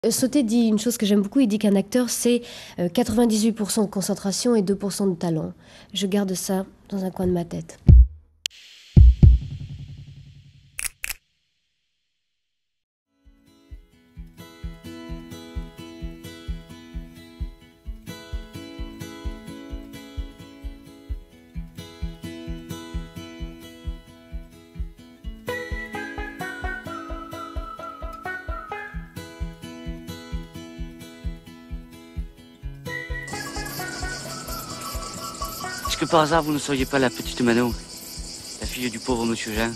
Sauté dit une chose que j'aime beaucoup, il dit qu'un acteur c'est 98% de concentration et 2% de talent. Je garde ça dans un coin de ma tête. Est-ce que par hasard vous ne seriez pas la petite Mano, la fille du pauvre monsieur Jean?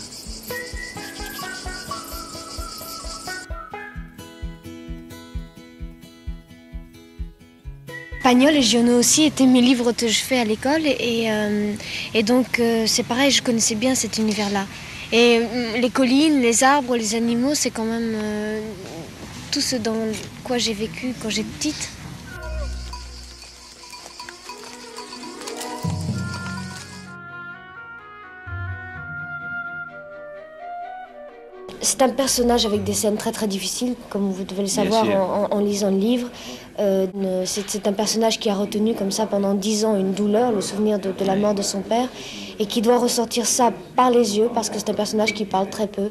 Pagnol et Giono aussi étaient mes livres que je fais à l'école et donc c'est pareil, je connaissais bien cet univers-là. Et les collines, les arbres, les animaux, c'est quand même tout ce dans quoi j'ai vécu quand j'étais petite. C'est un personnage avec des scènes très très difficiles, comme vous devez le savoir en lisant le livre. C'est un personnage qui a retenu comme ça pendant 10 ans une douleur, le souvenir de la mort de son père, et qui doit ressortir ça par les yeux, parce que c'est un personnage qui parle très peu.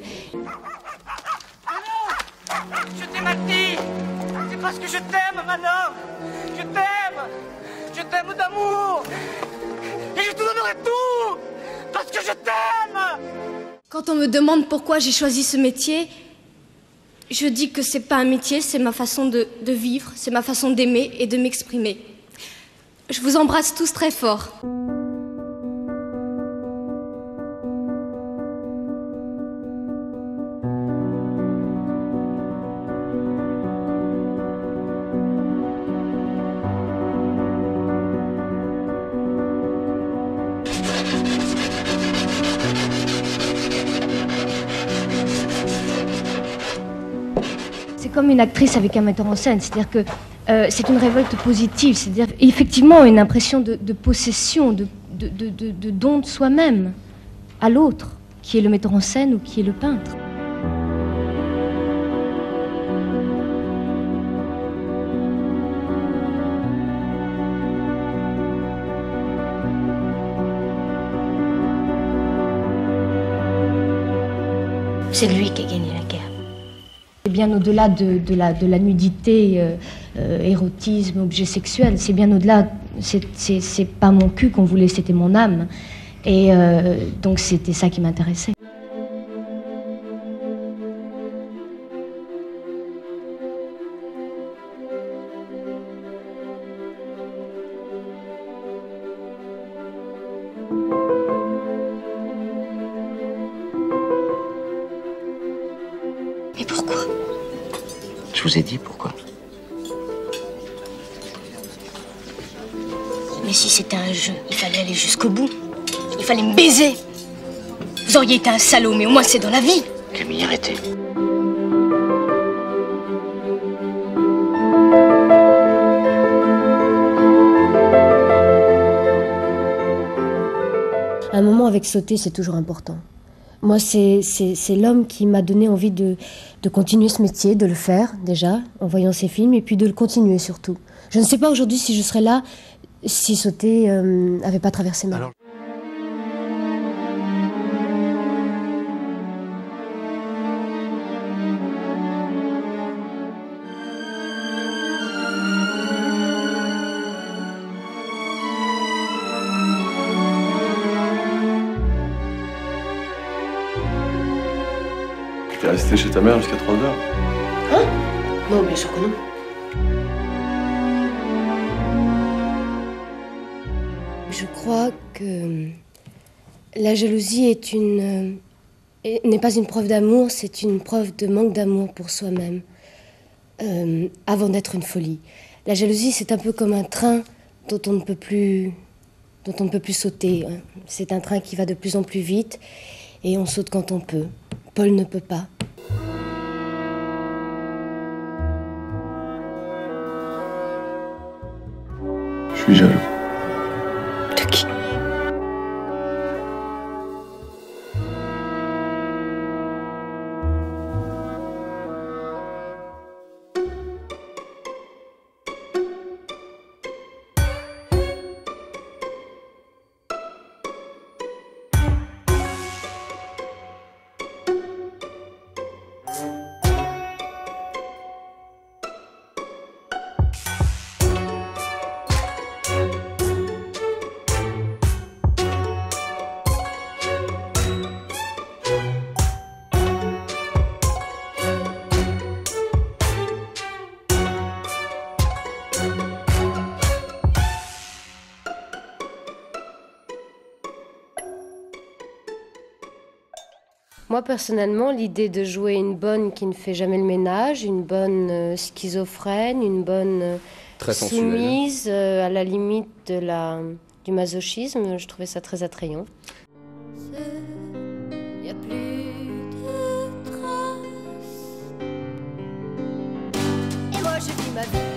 Je t'ai mal dit. C'est parce que je t'aime, Manon. Je t'aime d'amour. Et je te donnerai tout, parce que je t'aime. Quand on me demande pourquoi j'ai choisi ce métier, je dis que c'est pas un métier, c'est ma façon de vivre, c'est ma façon d'aimer et de m'exprimer. Je vous embrasse tous très fort. C'est comme une actrice avec un metteur en scène, c'est-à-dire que c'est une révolte positive, c'est-à-dire effectivement une impression de possession, de don de soi-même à l'autre, qui est le metteur en scène ou qui est le peintre. C'est lui qui a gagné la guerre. C'est bien au-delà de la nudité, érotisme, objet sexuel. C'est bien au-delà. C'est pas mon cul qu'on voulait, c'était mon âme. Et donc c'était ça qui m'intéressait. Mais pourquoi? Je vous ai dit pourquoi. Mais si c'était un jeu, il fallait aller jusqu'au bout. Il fallait me baiser. Vous auriez été un salaud, mais au moins c'est dans la vie. Camille, arrêtez. Un moment avec Sauté, c'est toujours important. Moi, c'est l'homme qui m'a donné envie de continuer ce métier, de le faire déjà, en voyant ses films, et puis de le continuer surtout. Je ne sais pas aujourd'hui si je serais là si Sauté n'avait pas traversé ma vie. Tu es resté chez ta mère jusqu'à 3 heures? Hein? Non, bien sûr que non. Je crois que la jalousie n'est pas une preuve d'amour, c'est une preuve de manque d'amour pour soi-même, avant d'être une folie. La jalousie, c'est un peu comme un train dont on ne peut plus sauter. C'est un train qui va de plus en plus vite et on saute quand on peut. Paul ne peut pas. Je suis jaloux. De qui? Moi, personnellement, l'idée de jouer une bonne qui ne fait jamais le ménage, une bonne schizophrène, une bonne Très sensuelle. soumise, à la limite du masochisme, je trouvais ça très attrayant. Y a plus de traces. Et moi, je vis ma vie.